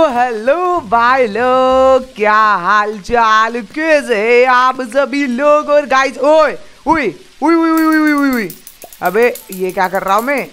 Hello भाई लोग, क्या हाल चाल, कैसे हैं आप सभी लोग। और गाइस, ओए उई उई उई उई उई उई उई, अबे ये क्या कर रहा हूँ मैं,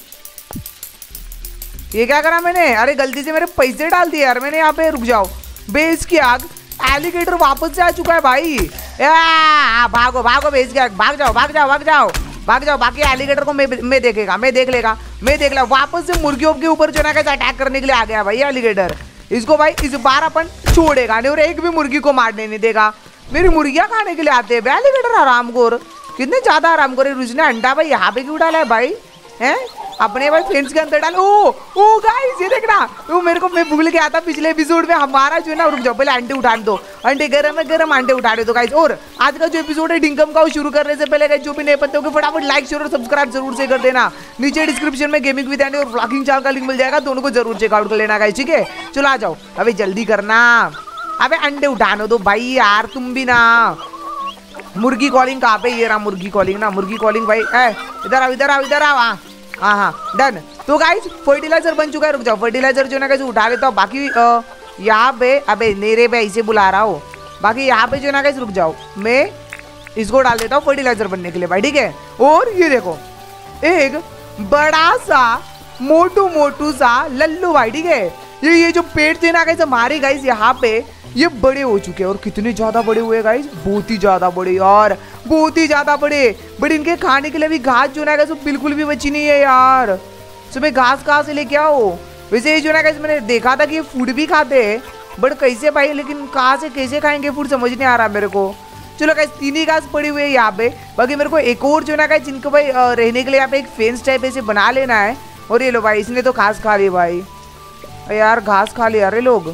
ये क्या करा मैंने। अरे गलती से मेरे पैसे डाल दिए यार मैंने यहाँ पे। रुक जाओ, बेस की आग, एलिगेटर वापस से आ चुका है भाई। भागो भागो बेस की आग, भाग जाओ भाग जाओ भाग जाओ भाग जाओ। बाकी एलिगेटर को मैं देख लेगा। वापस से मुर्गियों के ऊपर जो ना कैसे अटैक करने के लिए आ गया भाई एलिगेटर। इसको भाई इस बार अपन छोड़ेगा नहीं और एक भी मुर्गी को मारने नहीं देगा। मेरी मुर्गियां खाने के लिए आते हैं एलिगेटर, हरामखोर, कितने ज्यादा हरामखोर है। उसने अंडा भाई यहाँ पे क्यों डाला है भाई, हैं अपने भाई फ्रेंड्स के अंदर डाल। ओ गाइस ये देखना, वो मेरे को, मैं भूल गया था पिछले एपिसोड में हमारा जो है ना, रुक जाओ पहले अंडे उठा दो, अंडे गरम है गरम, अंडे उठा दो गाइस। और आज का जो एपिसोड है डिंकम का, वो शुरू करने से पहले गाइस जो भी नए पत्ते होंगे फटाफट लाइक शेयर और सब्सक्राइब जरूर से कर देना। नीचे डिस्क्रिप्शन में गेमिंग विद एंडी और व्लॉगिंग चैनल का लिंक मिल जाएगा, दोनों को जरूर चेकआउट कर लेना गाइस, ठीक है। चलो आ जाओ, अबे जल्दी करना, अबे अंडे उठाने दो भाई यार तुम भी ना। मुर्गी कॉलिंग कहाँ पे, ये रहा मुर्गी कॉलिंग ना, मुर्गी कॉलिंग भाई, इधर आओ इधर आओ इधर आओ। हाँ डन। तो गाइस फर्टिलाइजर बन चुका है, रुक जाओ फर्टिलाइजर जो ना कैसे उठा लेता हूँ। बाकी यहाँ पे, अबे मेरे पे ऐसे बुला रहा हूँ, बाकी यहाँ पे जो ना कैसे, रुक जाओ मैं इसको डाल देता हूँ फर्टिलाइजर बनने के लिए भाई, ठीक है। और ये देखो एक बड़ा सा मोटू सा लल्लू भाई, ठीक है। ये जो पेड़ थे ना गाइस हमारे गाइस यहाँ पे, ये बड़े हो चुके हैं। और कितने ज्यादा बड़े हुए गाइस, बहुत ही ज्यादा बड़े यार, बहुत ही ज्यादा बड़े। बट इनके खाने के लिए भी घास जो ना गाइस बिल्कुल भी बची नहीं है यार। सुबह घास कहाँ से लेके आओ। वैसे ये जो ना गाइस मैंने देखा था कि ये फूड भी खाते हैं, बट कैसे भाई, लेकिन कहाँ से कैसे खाएंगे फूड समझ नहीं आ रहा मेरे को। चलो गाइस 3 ही घास पड़ी हुई है यहाँ पे। बाकी मेरे को एक और जो ना गाइस जिनको भाई रहने के लिए यहाँ पे एक फेंस टाइप ऐसे बना लेना है। और ये लो भाई, इसने तो घास खा ली भाई यार, घास खा लिया अरे लोग।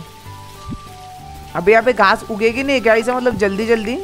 अभी यहाँ पे घास उगेगी नहीं क्या, ऐसा मतलब जल्दी जल्दी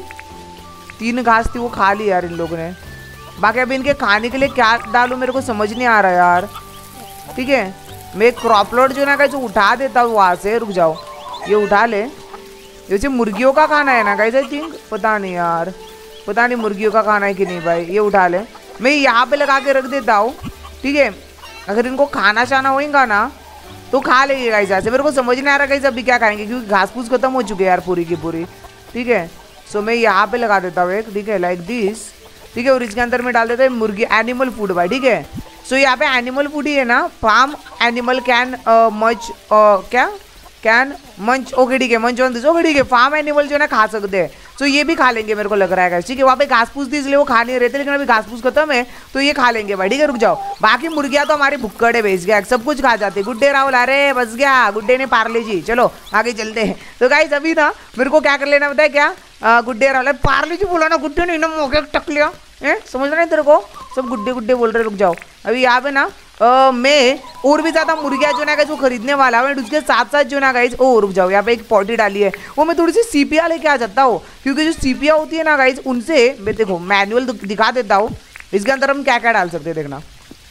3 घास थी वो खा ली यार इन लोगों ने। बाकी अभी इनके खाने के लिए क्या डालूं मेरे को समझ नहीं आ रहा यार, ठीक है। मैं क्रॉप प्लॉट जो ना गाइस उठा देता हूँ वहाँ से, रुक जाओ ये उठा ले। जैसे मुर्गियों का खाना है ना गाइस आई थिंक, पता नहीं यार, पता नहीं मुर्गियों का खाना है कि नहीं भाई। ये उठा ले, मैं यहाँ पे लगा के रख देता हूँ, ठीक है। अगर इनको खाना चाना होगा ना तो खा लेंगे गाइस ऐसे। मेरे को समझ नहीं आ रहा गाइस अभी क्या खाएंगे, क्योंकि घास फूस खत्म हो चुके हैं यार पूरी की पूरी, ठीक है। सो मैं यहाँ पे लगा देता हूँ एक, ठीक है, लाइक दिस, ठीक है। और इसके अंदर में डाल देता है मुर्गी एनिमल फूड भाई, ठीक है। सो यहाँ पे एनिमल फूड ही है ना, फार्म एनिमल कैन मच, क्या कैन मंच, ओके ठीक है, मंच ऑन दिस, ओके ठीक है। फार्म एनिमल जो है ना खा सकते हैं, तो ये भी खा लेंगे मेरे को लग रहा है, ठीक है। वहाँ पे घास फूस थी इसलिए वो खा नहीं रहते, लेकिन अभी घास फूस खत्म है तो ये खा लेंगे भाई, ठीक है। रुक जाओ, बाकी मुर्गियाँ तो हमारी भुक्कड़ है, बेच गया सब कुछ खा जाते। गुड्डे राहुल, अरे बस गया गुड्डे ने पार्ले जी। चलो आगे चलते हैं। तो गाइस अभी ना मेरे को क्या कर लेना बताया, क्या गुड्डे राहुल, पार्ले जी बोला ना, गुड्डे ने मौके टक लिया, समझ रहे तेरे को, सब गुड्डे गुड्डे बोल रहे। रुक जाओ, अभी यहाँ पे ना मैं और भी ज़्यादा मुर्गियाँ जो ना गाइस वो खरीदने वाला हूँ। उसके साथ साथ जो ना गाइस, ओ रुक जाओ, यहाँ पे एक पॉटी डाली है, वो मैं थोड़ी सी सीपिया लेके आ जाता हूँ, क्योंकि जो सीपिया होती है ना गाइस उनसे मैं देखो मैनुअल दिखा देता हूँ। इसके अंदर हम क्या क्या डाल सकते हैं देखना,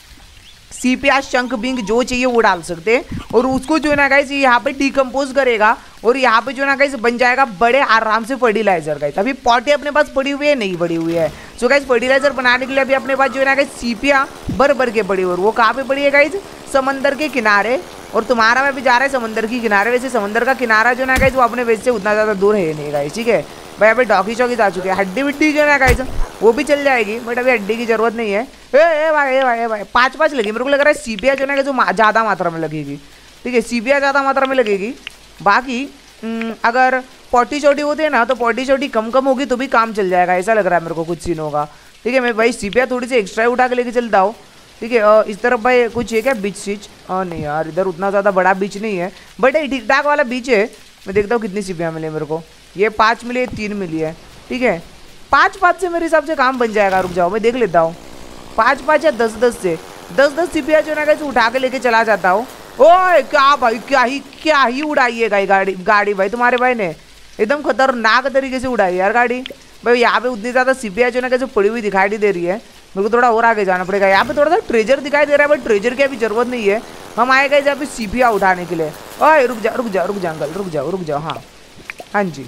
सीपिया शंख बिंग जो चाहिए वो डाल सकते हैं। और उसको जो है ना गाइस यहाँ पे डिकम्पोज करेगा और यहाँ पे जो है ना गाइस बन जाएगा बड़े आराम से फर्टिलाइजर गाइस। अभी पॉटी अपने पास पड़ी हुई है, नहीं पड़ी हुई है। सो गाइस फर्टिलाइजर बनाने के लिए अभी अपने पास जो है ना गाइस सीपिया भर के पड़ी हुई, और वो कहाँ पे पड़ी है गाइस, समंदर के किनारे। और तुम्हारा में भी जा रहा है समंदर के किनारे। वैसे समंदर का किनारा जो है ना गाइस वो अपने वैसे से उतना ज़्यादा दूर है नहीं गाइस, ठीक है भाई। यहाँ पे डॉकी चौकी आ चुके हैं, हड्डी विड्डी जो है ना गाइस वो भी चल जाएगी, बट अभी हड्डी की जरूरत नहीं है। ए भाई 5 लगी, मेरे को लग रहा है सीपिया जो है ना जो ज़्यादा मात्रा में लगेगी, ठीक है, सीपिया ज़्यादा मात्रा में लगेगी। बाकी अगर पॉटी चोटी होती है ना तो पॉटी चोटी कम होगी तो भी काम चल जाएगा, ऐसा लग रहा है मेरे को कुछ सीन होगा, ठीक है। मैं भाई सीपिया थोड़ी सी एक्स्ट्रा उठा के लेके चलता हूँ, ठीक है। इस तरफ भाई कुछ है क्या बीच सीच, नहीं यार इधर उतना ज़्यादा बड़ा बीच नहीं है, बट एक ठीक ठाक वाला बीच है। मैं देखता हूँ कितनी सीपियाँ मिली मेरे को, ये 5 मिली, 3 मिली है, ठीक है। 5 से मेरे हिसाब से काम बन जाएगा। रुक जाओ मैं देख लेता हूँ, 5 या 10 से 10 सीपिया जो ना कैसे उठा के लेके चला जाता हूँ। ओए क्या भाई, क्या ही उड़ाई है गाड़ी भाई, तुम्हारे भाई ने एकदम खतरनाक तरीके से उड़ाई यार गाड़ी भाई। यहाँ पे उतनी ज़्यादा सीपिया जो ना कैसे पड़ी हुई दिखाई दे रही है, मेरे को थोड़ा और आगे जाना पड़ेगा। यहाँ पे थोड़ा सा ट्रेजर दिखाई दे रहा है, बट ट्रेजर की अभी जरूरत नहीं है, हम आए गए यहाँ पे सीपिया उठाने के लिए। ओए रुक जा अंकल, रुक जाओ, हाँ जी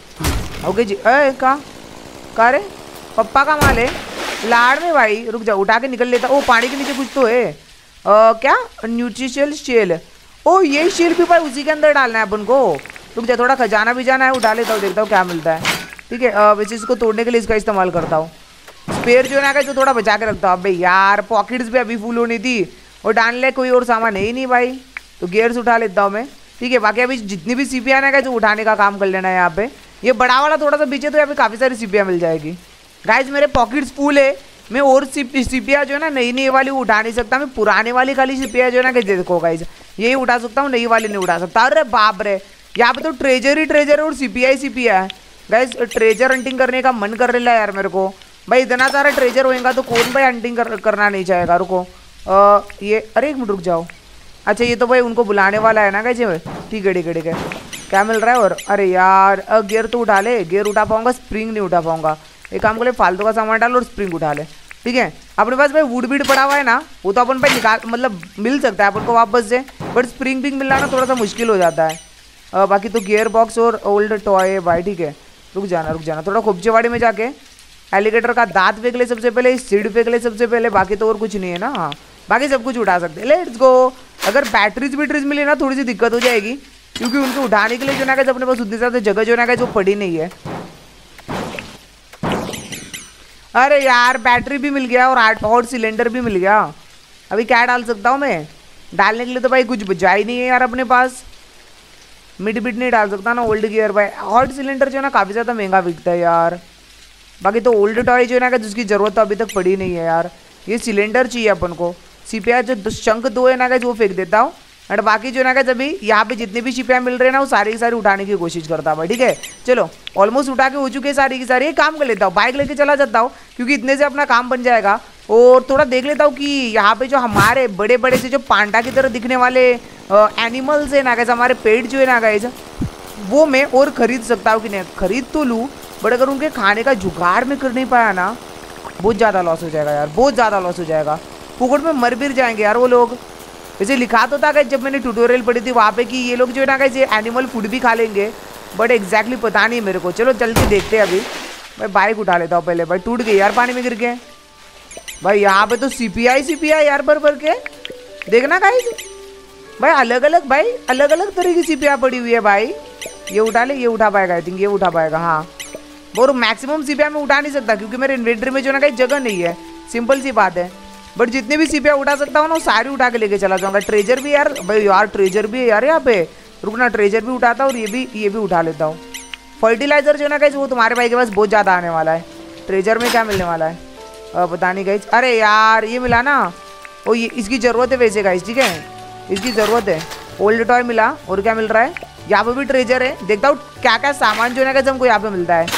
ओके जी। का रे पप्पा का माल है लाड़ में भाई, रुक जाओ उठा के निकल लेता। ओ पानी के नीचे कुछ तो है, क्या न्यूट्रिशल शेल, ओ ये शील्ड भी भाई उसी के अंदर डालना है अपन को। रुक जा, थोड़ा खजाना भी जाना है, उठा लेता हूँ, देखता हूँ क्या मिलता है। ठीक है, वैसे इसको तोड़ने के लिए इसका इस्तेमाल करता हूँ। स्पेयर जो है ना जो थोड़ा बचा के रखता हूँ। अबे यार पॉकेट्स भी अभी फुल होनी थी और डालने कोई और सामान है ही नहीं भाई, तो गियर्स उठा लेता हूँ मैं। ठीक है, बाकी अभी जितनी भी सीपियाँ ना जो उठाने का काम कर लेना है यहाँ पे। ये बड़ा वाला थोड़ा सा पीछे, तो यहाँ पे काफ़ी सारी सीपियाँ मिल जाएगी। गाइज मेरे पॉकेट्स फुल है, मैं और सीपियाँ जो है ना नई वाली उठा नहीं सकता, मैं पुराने वाली खाली सीपियाँ जो है ना देखो गाइज यही उठा सकता हूँ, नई वाली नहीं उठा सकता। अरे बाप रे, यहाँ पे तो ट्रेजर ही ट्रेजर है और सीपिया ही सीपिया है। गाइज ट्रेजर हंटिंग करने का मन कर रहा है यार मेरे को भाई। इतना सारा ट्रेजर होएगा तो कौन भाई हंटिंग करना नहीं चाहेगा। रुको ये, अरे एक मिनट रुक जाओ। अच्छा ये तो भाई उनको बुलाने वाला है ना गाइज। ठीक है ठीक है ठीक है, क्या मिल रहा है? और अरे यार गियर तो उठा ले, गियर उठा पाऊंगा, स्प्रिंग नहीं उठा पाऊंगा। एक काम कर ले, फालतू का सामान डाल और स्प्रिंग उठा ले। ठीक है, अपने पास भाई वुड बीड पड़ा हुआ है ना, वो तो अपन भाई निकाल मतलब मिल सकता है अपन को वापस से, बट स्प्रिंग बिंग मिलना ना थोड़ा सा मुश्किल हो जाता है। बाकी तो गियर बॉक्स और ओल्ड टॉय भाई। ठीक है, रुक जाना थोड़ा खुपचेवाड़ी में जाके एलिगेटर का दांत फेंक ले सबसे पहले, सीड फेंक ले सबसे पहले, बाकी तो और कुछ नहीं है ना। हाँ बाकी सब कुछ उठा सकते हैं, लेट्स गो। अगर बैटरीज मिली ना थोड़ी सी दिक्कत हो जाएगी, क्योंकि उनको उठाने के लिए जो ना कहते अपने पास उतनी ज़्यादा जगह जो ना कहते वो पड़ी नहीं है। अरे यार बैटरी भी मिल गया और हॉट सिलेंडर भी मिल गया। अभी क्या डाल सकता हूँ मैं? डालने के लिए तो भाई कुछ बचा ही नहीं है यार अपने पास। मिड बिट नहीं डाल सकता ना, ओल्ड गियर भाई। हॉट सिलेंडर जो है ना काफ़ी ज़्यादा महंगा बिकता है यार। बाकी तो ओल्ड टॉय जो है ना जिसकी ज़रूरत तो अभी तक पड़ी नहीं है यार। ये सिलेंडर चाहिए अपन को। सीपिया जो शंख दो है ना वो फेंक देता हूँ, एंड बाकी जो ना अभी यहाँ पे जितने भी शिपियाँ मिल रहे हैं ना वो सारी की सारी उठाने की कोशिश करता हूँ। ठीक है चलो, ऑलमोस्ट उठा के हो चुके हैं सारी की सारी। एक काम कर लेता हूँ, बाइक लेके चला जाता हूँ, क्योंकि इतने से अपना काम बन जाएगा। और थोड़ा देख लेता हूँ कि यहाँ पे जो हमारे बड़े बड़े से जो पांडा की तरह दिखने वाले एनिमल्स है ना गाइस, हमारे पेट जो है ना गाइस, वो मैं और ख़रीद सकता हूँ कि नहीं। खरीद तो लूँ, बट अगर उनके खाने का जुगाड़ में कर नहीं पाया ना बहुत ज़्यादा लॉस हो जाएगा यार, बहुत ज़्यादा लॉस हो जाएगा। फुकट में मर भी जाएंगे यार वो लोग। वैसे लिखा तो था गाइस जब मैंने ट्यूटोरियल पढ़ी थी वहाँ पे कि ये लोग जो है ना गाइस ये एनिमल फूड भी खा लेंगे, बट एग्जैक्टली पता नहीं मेरे को। चलो चल के देखते हैं। अभी भाई बाइक उठा लेता हूँ पहले। भाई टूट गई यार, पानी में गिर के। भाई यहाँ पे तो सीपीआई यार भर के देखना गाइस। भाई अलग अलग तरह की सीपियाँ पड़ी हुई है भाई। ये उठा ले, ये उठा पाएगा आई थिंक, ये उठा पाएगा हाँ। और मैक्सिमम सीपियाँ मैं उठा नहीं सकता क्योंकि मेरे इन्वेंटरी में जो ना कहीं जगह नहीं है, सिंपल सी बात है। बट जितनी भी सीपियाँ उठा सकता हूँ ना वो सारी उठा के लेके चला जाऊँगा। ट्रेजर भी यार, भाई यार ट्रेजर भी है यार यहाँ पे। रुकना, ट्रेजर भी उठाता हूँ और ये भी उठा लेता हूँ। फर्टिलाइजर जो ना कहीं वो तुम्हारे भाई के पास बहुत ज़्यादा आने वाला है। ट्रेजर में क्या मिलने वाला है पता नहीं गाइस। अरे यार ये मिला ना, ओ ये इसकी ज़रूरत है वैसे गाइस। ठीक है इसकी ज़रूरत है। ओल्ड टॉय मिला, और क्या मिल रहा है यहाँ पे भी ट्रेजर है। देखता हूँ क्या क्या सामान जो है ना हमको यहाँ पे मिलता है।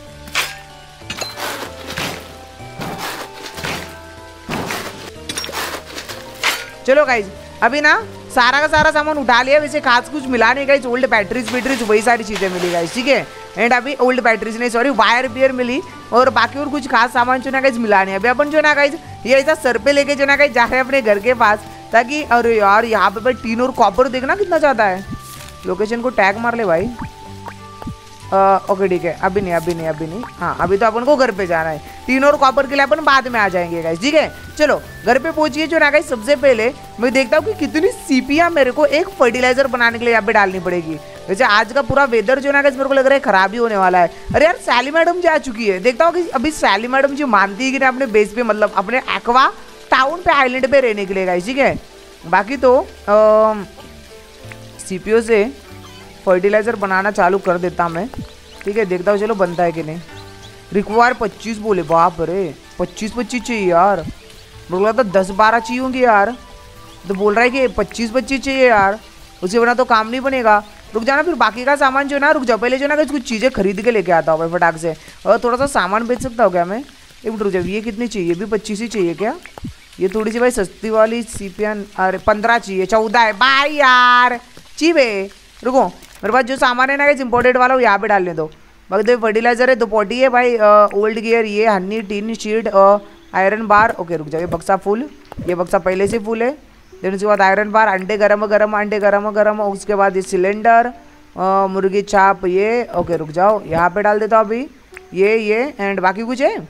चलो गाइज अभी ना सारा का सारा सामान उठा लिया। वैसे खास कुछ मिला नहीं गाइज, ओल्ड बैटरीज वही सारी चीज़ें मिली गाइज। ठीक है एंड अभी ओल्ड बैटरीज नहीं सॉरी वायर बियर मिली, और बाकी और कुछ खास सामान जो ना गाइज मिला नहीं। अभी अपन जो ना गाइज ये ऐसा सर पे लेके जो ना गाइज जा रहे हैं अपने घर के पास, ताकि अरे यार यहाँ पे भाई टीन और कॉपर देखना कितना ज़्यादा है। लोकेशन को टैग मार ले भाई। ओके ठीक है, अभी नहीं हाँ, अभी तो अपन को घर पे जाना है। टीन और कॉपर के लिए अपन बाद में आ जाएंगे गाइस। ठीक है चलो घर पे पहुंचिए जो ना गाइस। सबसे पहले मैं देखता हूँ कि कितनी सीपियाँ मेरे को एक फर्टिलाइजर बनाने के लिए यहाँ पे डालनी पड़ेगी। वैसे आज का पूरा वेदर जो ना गाइस मेरे को लग रहा है खराब ही होने वाला है। अरे यार सैली मैडम जी आ चुकी है। देखता हूँ कि अभी सैली मैडम जी मानती है कि नहीं अपने बेस पे, मतलब अपने एक्वा टाउन पे आइलैंड पे रहने के लिए गाइस। ठीक है बाकी तो सीपीओ से फर्टिलाइजर बनाना चालू कर देता मैं। ठीक है देखता हूँ चलो बनता है कि नहीं। रिक्वायर 25 बोले, बाप रे 25 चाहिए यार। बोल रहा था 10-12 चाहिए होंगे यार, तो बोल रहा है कि 25 चाहिए यार, उसके बिना तो काम नहीं बनेगा। रुक जाना, फिर बाकी का सामान जो है ना रुक जाओ पहले जो ना कुछ चीज़ें खरीद के लेके आता हूँ भाई फटाक से। और थोड़ा सा सामान बेच सकता हूँ क्या मैं? एक मिनट रुक जाओ, ये कितनी चाहिए? भी 25 ही चाहिए क्या? ये थोड़ी सी भाई सस्ती वाली सीपियाँ, अरे 15 चाहिए, 14 है भाई यार चीबे। रुको मेरे पास जो सामान है ना इम्पोर्टेड वाला वो यहाँ पे डालने दो। बाकी तो फर्टिलाइजर है, 2 पोटी है भाई, ओल्ड गियर, ये honey tin sheet, iron bar. Okay रुक जाओ, ये बक्सा फुल, ये बक्सा पहले से फुल है। देन उसके बाद आयरन बार, अंडे गरम अंडे गरम, उसके बाद ये सिलेंडर, मुर्गी छाप ये। ओके रुक जाओ यहाँ पे डाल देता हूँ अभी ये एंड बाकी कुछ है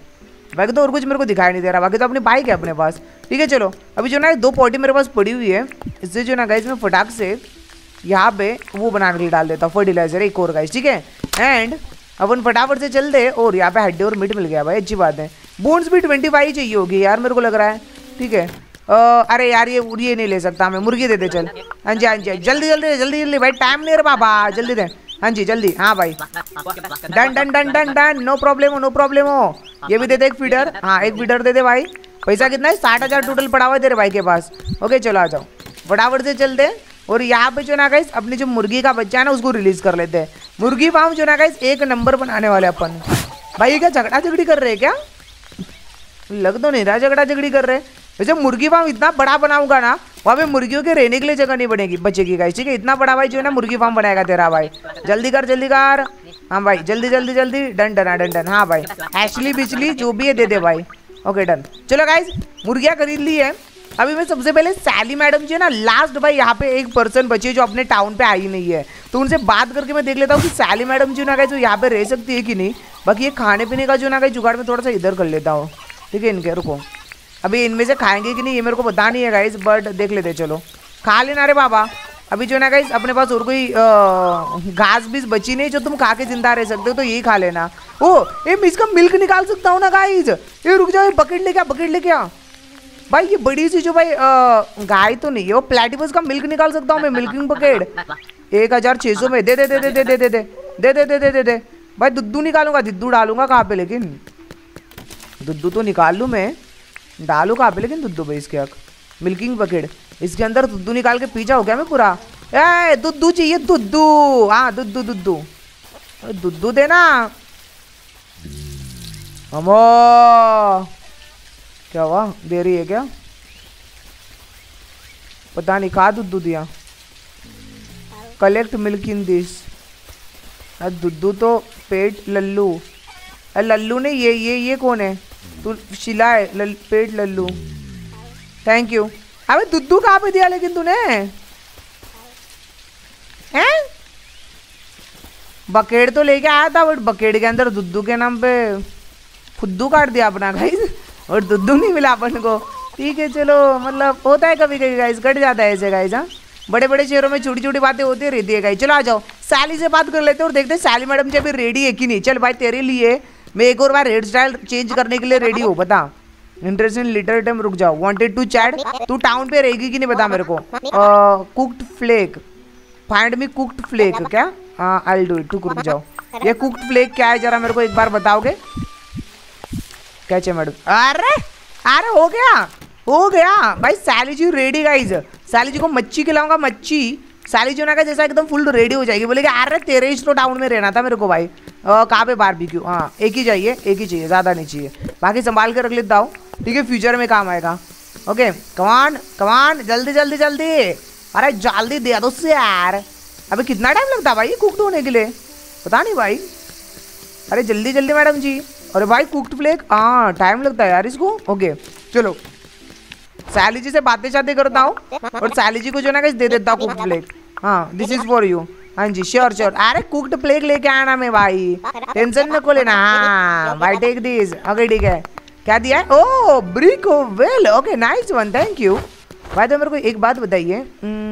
बाकी तो और कुछ मेरे को दिखाई नहीं दे रहा, बाकी तो अपनी बाइक है अपने पास। ठीक है चलो, अभी जो ना 2 पॉटी मेरे पास पड़ी हुई है, इससे जो ना गाइस मैं फटाक से यहाँ पे वो बनाने के लिए डाल देता हूँ फर्टिलाइजर एक और गाइस। ठीक है, एंड अपन फटाफट से चल दे। और यहाँ पे हड्डी और मीट मिल गया भाई, अच्छी बात है। बोन्स भी 25 चाहिए होगी यार मेरे को लग रहा है। ठीक है, अरे यार ये नहीं ले सकता मैं, मुर्गी दे दे चल। हाँ जी हाँ जी, जल्दी जल्दी जल्दी जल्दी भाई, टाइम नहीं है बाबा, जल्दी दे। हाँ जी जल्दी, हाँ भाई, done done done done done, no problem हो नो प्रॉब्लम हो। ये भी दे दे एक फीडर, हाँ एक फीडर दे दे भाई। पैसा कितना है? 60,000 टोटल पड़ा हुआ है तेरे भाई के पास। ओके चलो आ जाओ, फटाफट से चलते। और यहाँ पे जो ना गाइस अपनी जो मुर्गी का बच्चा है ना उसको रिलीज कर लेते हैं। मुर्गी फार्म जो ना गाइस 1 नंबर बनाने वाले अपन। भाई क्या झगड़ा झगड़ी कर रहे हैं क्या? लग तो नहीं रहा झगड़ा झगड़ी कर रहे हैं। वैसे मुर्गी फार्म इतना बड़ा बनाऊंगा ना, वहाँ पे मुर्गियों के रहने के लिए जगह नहीं बनेगी, बचेगी गाइस। ठीक है, इतना बड़ा भाई जो है ना मुर्गी फार्म बनाएगा तेरा भाई। जल्दी कर जल्दी कर, हाँ भाई जल्दी जल्दी जल्दी, डन डन डन डन। हाँ भाई, एशली बिजली जो भी है दे दे भाई। ओके डन, चलो गाइस मुर्गियाँ खरीद ली है। अभी मैं सबसे पहले सैली मैडम जो है ना लास्ट भाई, यहाँ पे एक पर्सन बची है जो अपने टाउन पे आई नहीं है, तो उनसे बात करके मैं देख लेता हूँ कि सैली मैडम जो ना गाइस जो यहाँ पे रह सकती है कि नहीं। बाकी ये खाने पीने का जो ना गाइस जुगाड़ में थोड़ा सा इधर कर लेता हूँ। ठीक है, इनके रुको, अभी इनमें से खाएंगे कि नहीं ये मेरे को पता नहीं है गाइस, बट देख लेते चलो। खा लेना रे बाबा। अभी जो ना गाइस अपने पास और कोई घास बीस बची नहीं जो तुम खा के जिंदा रह सकते हो, तो यही खा लेना। ओ ये मैं इसका मिल्क निकाल सकता हूँ ना गाइस, ये रुक जाओ, बकेट लेके आ, बकेट लेके आ भाई। ये बड़ी सी जो भाई गाय तो नहीं है, वो प्लेटिपस का मिल्क निकाल सकता हूँ मैं, मिल्किंग बकेट 1600 में। दे दे दे दे दे दे दे दे दे दे दे दे दे दे भाई। दुद्धू निकालूंगा, दुद्धू डालूंगा कहाँ पे, लेकिन दुद्धू तो निकाल लूँ मैं, डालू कहाँ पे लेकिन दुद्धू भाई इसके हक। मिल्किंग बकेट, इसके अंदर दुद्धू निकाल के पीछा हो गया मैं पूरा। ए दुद्धू चाहिए, दुद्धू, हाँ दुद्धू दुद्धू, दुद्धू देना अमो। क्या हुआ, दे रही है क्या? पता नहीं कहाँ दुद्धू दिया। Collect milk in this. दुद्धू तो पेट लल्लू, लल्लू ने ये कौन है? तू शिला है, पेट लल्लू, थैंक यू। अबे दुद्धू कहाँ पे दिया लेकिन तूने? हैं? बकेट तो लेके आया था, बट बकेट के अंदर दुद्धू के नाम पे फुद्दू काट दिया अपना गाइस, और दुद्धू नहीं मिला अपन को। ठीक है चलो, मतलब होता है कभी कभी गाइस, कट जाता है ऐसे गाइस। हाँ, बड़े बड़े शहरों में छोटी छोटी बातें होती रहती है गाइस। चलो आ जाओ, सैली से बात कर लेते हैं और देखते हैं सैली मैडम जी अभी रेडी है कि नहीं। चल भाई तेरे लिए मैं एक और बार हेयर स्टाइल चेंज करने के लिए रेडी हूँ, बता। इंटरेस्ट इन लिटर टाइम, रुक जाओ, वांटेड टू चैट। तू टाउन पे रहेगी कि नहीं बता मेरे को। Cooked flake, find me cooked flake. क्या? I will do it. रुक जाओ, ये कुक्ड फ्लेक क्या है जरा मेरे को एक बार बताओगे? कैचे मैडम, अरे अरे हो गया भाई। सैली जी रेडी गाइज, सैली जी को मच्छी खिलाऊंगा, मच्छी। सैली जी ना का जैसा एकदम फुल रेडी हो जाएगी, बोलेगी अरे तेरे ही तो टाउन में रहना था मेरे को भाई। कहाँ पे बारबेक्यू? हाँ एक ही चाहिए, एक ही चाहिए, ज़्यादा नहीं चाहिए, बाकी संभाल के रख लेता हूँ। ठीक है, फ्यूचर में काम आएगा। ओके कमान कमान, जल्दी जल्दी जल्दी, अरे जल्दी दे दो उससे यार। अभी कितना टाइम लगता है भाई कुकड होने के लिए? पता नहीं भाई, अरे जल्दी जल्दी मैडम जी। अरे भाई कुक्ड फ्लेक, हाँ टाइम लगता है यार इसको। ओके चलो, सैली जी से बातें शातें करता हूँ और सैली जी को जो ना दे देता हूँ कुक्ड फ्लेक। हाँ दिस इज फॉर यू। हाँ जी श्योर श्योर। अरे कुक्ड फ्लेक लेके आना मैं भाई, टेंशन न को लेना। हाँ भाई टेक दिस। ओके ठीक है, क्या दिया है? Oh brick well, okay nice one, thank you भाई। तो मेरे को एक बात बताइए,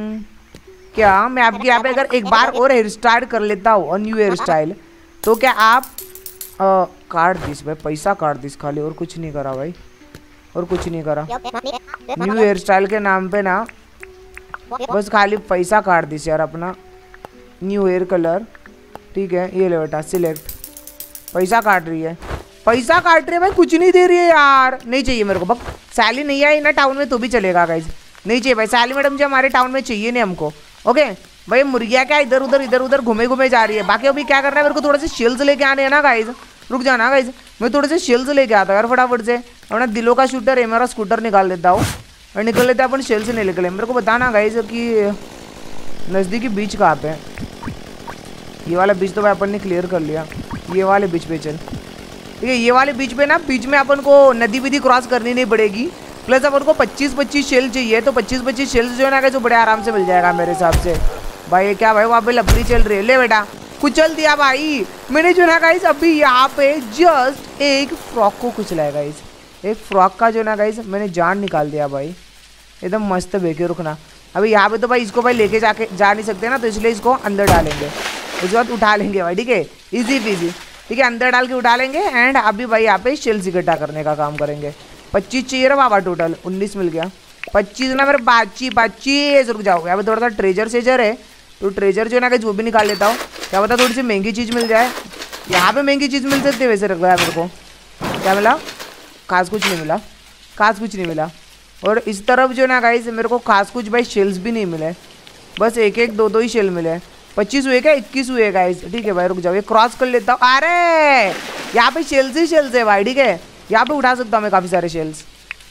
क्या मैं आपके यहाँ पे अगर एक बार और हेयर स्टाइल कर लेता हूँ, न्यू हेयर स्टाइल, तो क्या आप काट दिस भाई, पैसा काट दिस खाली, और कुछ नहीं करा भाई, और कुछ नहीं करा। न्यू हेयर स्टाइल के नाम पे ना बस खाली पैसा काट दिस यार अपना। न्यू हेयर कलर, ठीक है ये ले बेटा सिलेक्ट। पैसा काट रही है, पैसा काट रही है भाई, कुछ नहीं दे रही है यार। नहीं चाहिए मेरे को, बक सैली नहीं आई ना टाउन में तो भी चलेगा गाइज, नहीं चाहिए भाई। सैली मैडम जी हमारे टाउन में चाहिए नहीं हमको। ओके भाई, मुर्गियाँ क्या इधर उधर घूमे जा रही है। बाकी अभी क्या करना है, मेरे को थोड़े से शेल्स लेके आने हैं ना गाइज। रुक जाना गाइज, मैं थोड़े से शेल्स लेके आता यार फटाफट से। अपना दिलों का शूटर है, मेरा स्कूटर निकाल देता हूँ और निकल लेते हैं अपन शेल से नहीं निकले। मेरे को बताना गाइज कि नज़दीकी बीच कहाँ पे है। ये वाला बीच तो भाई अपन ने क्लियर कर लिया, ये वाले बीच पे चल। ठीक है, ये वाले बीच पे ना, बीच में अपन को नदी विधि क्रॉस करनी नहीं पड़ेगी। प्लस अपन को 25-25 शेल चाहिए, तो 25-25 शेल्स जो है ना जो बड़े आराम से मिल जाएगा मेरे हिसाब से। भाई क्या भाई वहाँ पे लपड़ी चल रही है, ले बेटा कुचल दिया भाई मैंने जो ना गाइस। अभी यहाँ पे जस्ट एक फ्रॉक को कुचला है गाइस। एक फ्रॉक का जो ना गाइस मैंने जान निकाल दिया भाई। एकदम मस्त बेके रुकना। अभी यहाँ पे तो भाई इसको भाई लेके जाके जा नहीं सकते ना, तो इसलिए इसको अंदर डालेंगे, उसके बाद उठा लेंगे भाई। ठीक है, इजी पीजी। ठीक है, अंदर डाल के उठा लेंगे। एंड अभी भाई यहाँ पे शेल्स इकट्ठा करने का काम करेंगे। 25 चाहिए रे बाबा, टोटल 19 मिल गया। 25 ना मेरे 25 रुक जाओ। यहाँ पे थोड़ा सा ट्रेजर सेजर है, तो ट्रेजर जो है ना वो भी निकाल लेता हूँ। क्या पता थोड़ी सी महंगी चीज़ मिल जाए। यहाँ पे महंगी चीज़ मिल सकती है वैसे लग रहा है मेरे को। क्या मिला? खास कुछ नहीं मिला, खास कुछ नहीं मिला। और इस तरफ जो ना गाइस मेरे को खास कुछ भाई शेल्स भी नहीं मिले, बस एक एक दो दो ही शेल मिले। 25 हुए क्या? 21 हुए गाइस। ठीक है भाई रुक जाओ, ये क्रॉस कर लेता हूँ। अरे यहाँ पे शेल्स ही शेल्स है भाई। ठीक है, यहाँ पे उठा सकता हूँ मैं काफ़ी सारे शेल्स।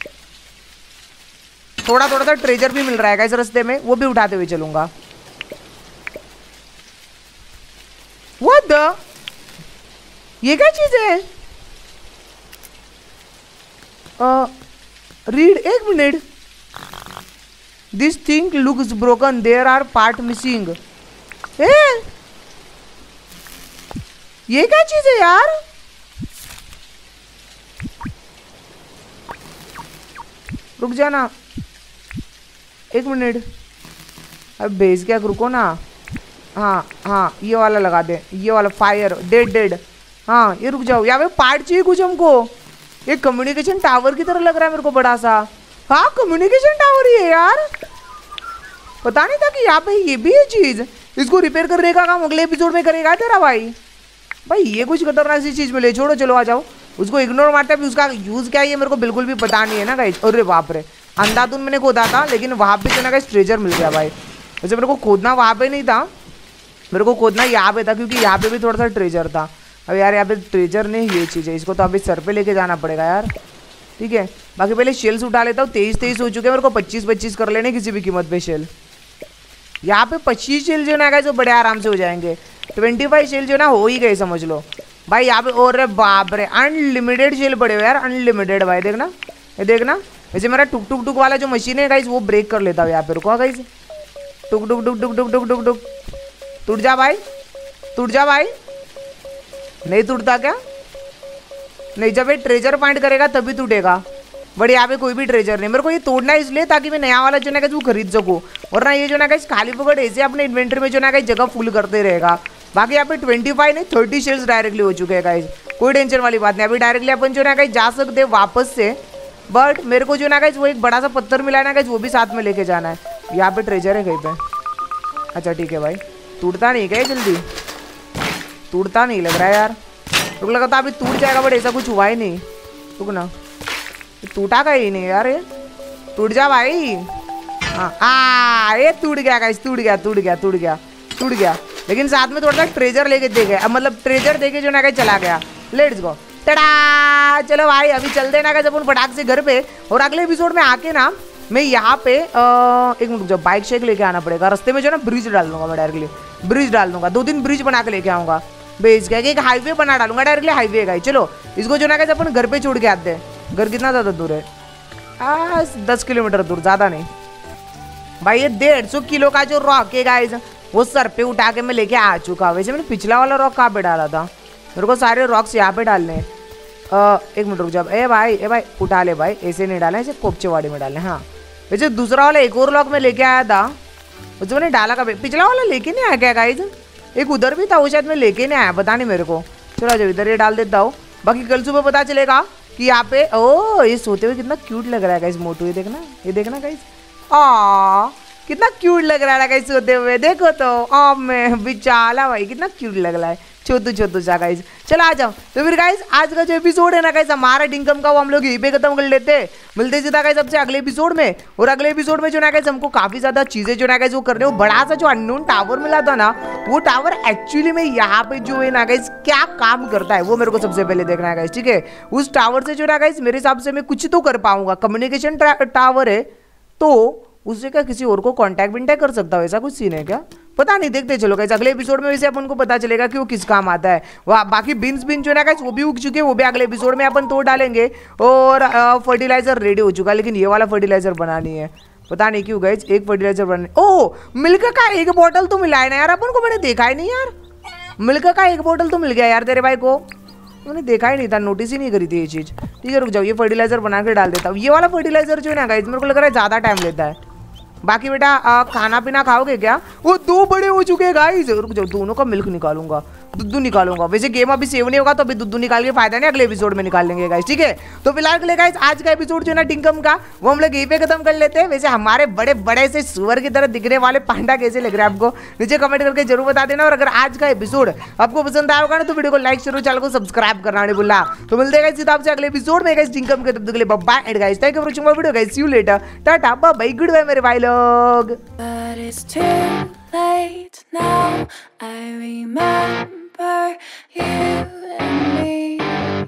थोड़ा थोड़ा सा ट्रेजर भी मिल रहा है गाइस रास्ते में, वो भी उठाते हुए चलूंगा। What the? ये क्या चीज है? रीड, एक minute. This thing looks broken, there are part missing. ये क्या चीज है यार? रुक जाना एक मिनट। अब बेस क्या, रुको ना। हाँ हाँ, ये वाला लगा दे, ये वाला फायर डेड डेड। हाँ ये रुक जाओ, यहाँ पे पार्ट चाहिए कुछ हमको। ये कम्युनिकेशन टावर की तरह लग रहा है मेरे को बड़ा सा। हाँ कम्युनिकेशन टावर ही है यार, पता नहीं था कि यहाँ पे ये भी है चीज। इसको रिपेयर करने का काम अगले एपिसोड में करेगा तेरा भाई। भाई ये कुछ खतरनाक सी चीज मिले, छोड़ो चलो आ जाओ। उसको इग्नोर मारते हैं, उसका यूज क्या है ये मेरे को बिल्कुल भी पता नहीं है ना गाइस। अरे बाप रे, अंधाधुन मैंने खोदा था, लेकिन वहाँ पे जो ना गाइस ट्रेजर मिल गया भाई। वैसे मेरे को खोदना वहाँ पे नहीं था, मेरे को खोदना यहाँ पे था, क्योंकि यहाँ पे भी थोड़ा सा ट्रेजर था। अब यार यहाँ पे ट्रेजर नहीं, ये चीज़ है, इसको तो अभी सर पे लेके जाना पड़ेगा यार। ठीक है, बाकी पहले शेल्स उठा लेता हूँ। 23 हो चुके हैं, मेरे को 25 कर लेने किसी भी कीमत पे शेल। यहाँ पे 25 शेल जो ना जो बड़े आराम से हो जाएंगे। 25 शेल जो ना हो ही गए समझ लो भाई यहाँ पे। और बाप रे, अनलिमिटेड शेल पड़े हुए यार, अनलिमिटेड भाई। देखना ये देखना, वैसे मेरा टुक टुक टुक वाला जो मशीन है गाइस वो ब्रेक कर लेता है यहाँ पे। रुको गाइस, टुक टुक टुक टुक टुक टुक टुक टुक, टूट जा भाई, टूट जा भाई। नहीं टूटता क्या? नहीं, जब ये ट्रेजर फाइंड करेगा तभी टूटेगा। बट यहाँ पे कोई भी ट्रेजर नहीं। मेरे को ये तोड़ना है इसलिए ताकि मैं नया वाला जो ना वो खरीद सकूँ, वरना ये जो ना खाली फुकट ऐसे अपने इन्वेंटरी में जो ना जगह फुल करते रहेगा। बाकी यहाँ पे 25 नहीं 30 शेल्स डायरेक्टली हो चुके हैं गाइस, कोई टेंशन वाली बात नहीं। अभी डायरेक्टली अपन जो ना जा सकते हैं वापस से। बट मेरे को जो ना वो एक बड़ा सा पत्थर मिला है ना वो भी साथ में लेके जाना है। यहाँ पे ट्रेजर है कहीं पे। अच्छा ठीक है भाई, टूटता नहीं क्या जल्दी? टूटता नहीं लग रहा है यार। रुक, लगा था अभी टूट जाएगा, बट ऐसा कुछ हुआ ही नहीं। रुक ना, टूटा का ही नहीं यार, ये टूट जा भाई। हाँ ये टूट गया गाइस, टूट गया टूट गया टूट गया टूट गया। लेकिन साथ में थोड़ा सा ट्रेजर लेके दे गया, मतलब ट्रेजर देके जो ना चला गया। लेट्स गो, टड़ा। चलो भाई अभी चलते ना जब उन फटाक से घर पे। और अगले एपिसोड में आके ना मैं यहाँ पे एक मिनट, जब बाइक शेक लेके आना पड़ेगा। रास्ते में जो ना ब्रिज डाल दूंगा मैं, डायरेक्टली ब्रिज डाल दूंगा। 2-3 ब्रिज बना के लेके आऊंगा। बेच गया कि एक हाईवे बना डालूंगा, डायरेक्टली हाईवे गाइस। चलो इसको जो ना कैसे अपन घर पे छोड़ के आते हैं। घर कितना ज़्यादा दूर है? 10 किलोमीटर दूर, ज़्यादा नहीं भाई। ये 150 किलो का जो रॉक है गाइस वो सर पे उठा के मैं लेके आ चुका। वैसे मैंने पिछला वाला रॉक कहाँ पे डाला था? मेरे को सारे रॉक्स यहाँ पे डालने हैं। एक मिनट रुक जाओ। ए भाई उठा ले भाई, ऐसे नहीं डाले, ऐसे कोपचेवाड़ी में डाले। हाँ वैसे दूसरा वाला एक और लॉक में लेके आया था, उसमें मैंने डाला कभी। पिछला वाला लेके नहीं आया क्या गाइस? एक उधर भी था, वो शायद मैं लेके नहीं आया, पता नहीं मेरे को। चलो जब इधर ये डाल देता हूँ, बाकी कल सुबह पता चलेगा कि यहाँ पे। ओ ये सोते हुए कितना क्यूट लग रहा है गाइस मोटू। ये देखना गाइस, कितना क्यूट लग रहा है गाइस सोते हुए। देखो तो मैं बिचाला भाई कितना क्यूट लग रहा है, छोटू सा गाइस। चलो आ जाओ। तो फिर गाइस आज का जो एपिसोड है ना गाइस हमारा डिंकम का, वो हम लोग यहीं पे खत्म कर लेते हैं। मिलते सीधा गाइस सबसे अगले एपिसोड में। और अगले एपिसोड में जो ना गाइस हमको काफी ज्यादा चीजें जो ना गाइस वो करने। वो बड़ा सा जो अननोन टावर मिला था ना, वो टावर एक्चुअली में यहाँ पे जो है ना गाइस क्या काम करता है वो मेरे को सबसे पहले देखना है गाइस। ठीक है, उस टावर से जो ना गाइस मेरे हिसाब से मैं कुछ तो कर पाऊंगा। कम्युनिकेशन टावर है तो उससे क्या किसी और को कांटेक्ट विंटेक्ट कर सकता हूँ, ऐसा कुछ सीन है क्या? पता नहीं, देखते चलो गाइस अगले एपिसोड में। वैसे अपन को पता चलेगा कि वो किस काम आता है। वह बाकी बिन्स जो है गाइस वो भी उग चुके हैं, वो भी अगले एपिसोड में अपन तोड़ डालेंगे। और फर्टिलाइजर रेडी हो चुका है, लेकिन ये वाला फर्टिलाइजर बनानी है। पता नहीं क्यों गाइस, एक फर्टिलाइजर बनाने। ओह मिल्क का एक बॉटल तो मिला है ना यार अपन को, मैंने देखा ही नहीं यार। मिल्क का एक बोतल तो मिल गया यार तेरे भाई को, मैंने देखा ही नहीं था, नोटिस ही नहीं करी थी ये चीज़। ठीक है रुक जाओ, ये फर्टिलाइजर बना के डाल देता हूँ। ये वाला फर्टिलाइजर जो है ना गाइस मेरे को लग रहा है ज़्यादा टाइम लेता है। बाकी बेटा खाना पीना खाओगे क्या? वो 2 बड़े हो चुके हैं गाइस, रुक जाओ दोनों का मिल्क निकालूंगा, दूध निकालूंगा। वैसे गेम अभी सेव नहीं होगा तो अभी दूध निकाल के फायदा नहीं, अगले एपिसोड में निकाल लेंगे गाइस। ठीक है तो फिलहाल के लिए गाइस आज का एपिसोड जो है ना टिंकम का वो हम लोग यहीं पे खत्म कर लेते हैं। वैसे हमारे बड़े बड़े से सुअर की तरह दिखने वाले पांडा कैसे लग रहे हैं आपको नीचे कमेंट करके जरूर बता देना। और अगर आज का एपिसोड आपको पसंद आया होगा ना तो वीडियो को लाइक शेयर, चैनल को सब्सक्राइब करना नहीं भूलना। तो मिलते हैं सीधा आपसे अगले एपिसोड में गाइस टिंकम के, तब तक के लिए bye and guys thank you for watching my video guys, see you later, tata bye bye, goodbye मेरे भाई लोग। But it's too late now. I remember you and me,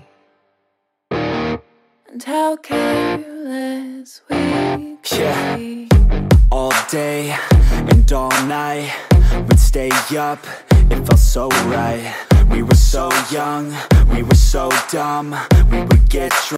and how careless we could be. All day and all night, we'd stay up, it felt so right. We were so young, we were so dumb, we would get drunk.